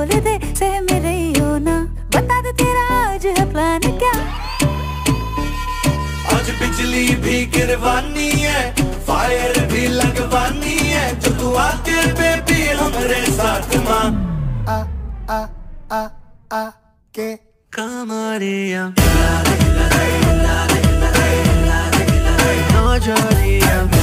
बोल दे सहम रही हो ना, बता दे तेरा आज है प्लान क्या। आज बिजली भी गिरवानी है, फायर भी लगवानी है, जो तू आके बेबी हमरे साथ मां आ आ आ आ के कमरिया Choreography